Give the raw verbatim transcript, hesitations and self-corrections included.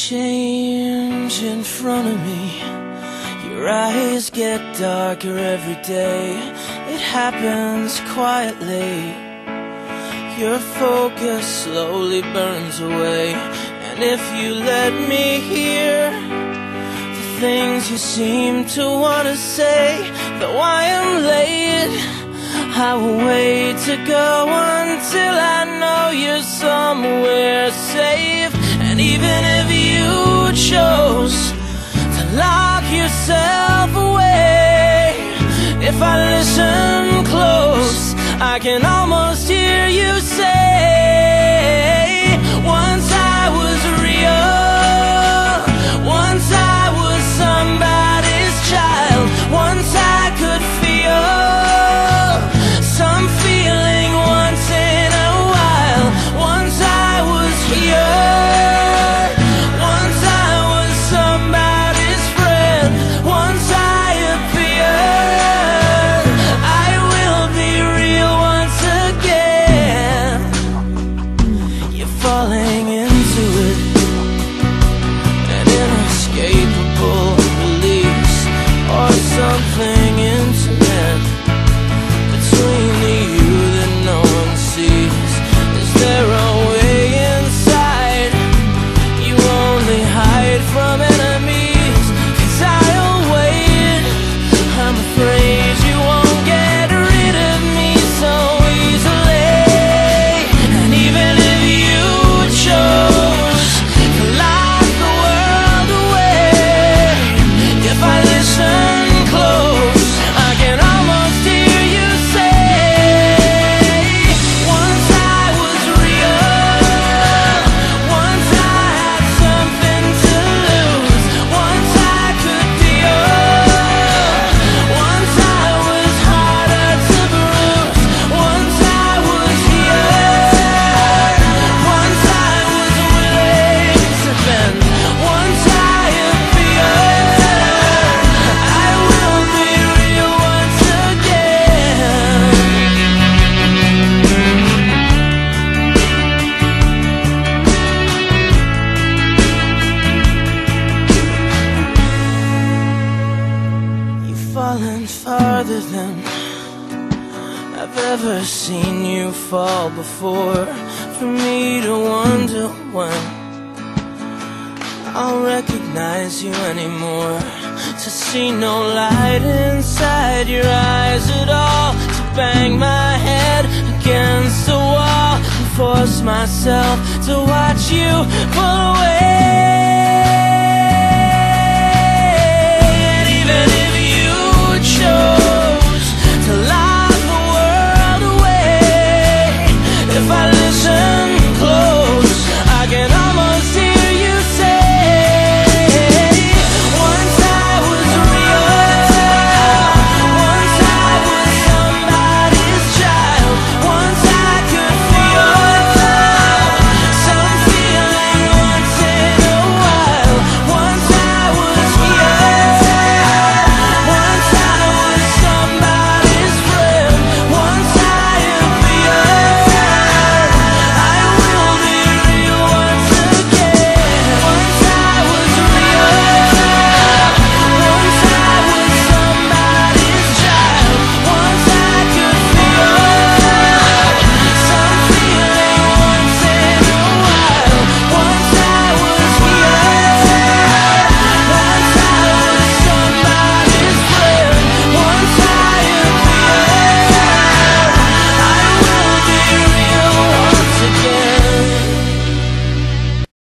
change in front of me. Your eyes get darker every day. It happens quietly. Your focus slowly burns away. And if you let me hear the things you seem to want to say, though I am late, I will wait to go until I know you're somewhere safe. And even if you chose to lock yourself away, if I listen close, I can almost hear you say, once I was real, once I was somebody's child, once I could feel some feeling once in a while, once I was here, once I was somebody's friend, once I appeared, I will be real once again. You're falling into it, an inescapable release, or something intimate between the you that no one sees. Is there a way inside you only hide from enemies? 'Cause I'll wait, I'm afraid you won't get rid of me so easily. And even if you chose to lock the world away, if I listen close, I can almost hear you say, once I was real, once I had something to lose, once I could feel, once I was harder to bruise, once I was here, once I was willing to bend, once I appeared, I will be real once again. You've fallen farther than I've ever seen you fall before. For me to wonder when I'll recognize you anymore. To see no light inside your eyes at all. To bang my head against the wall and force myself to watch you pull away.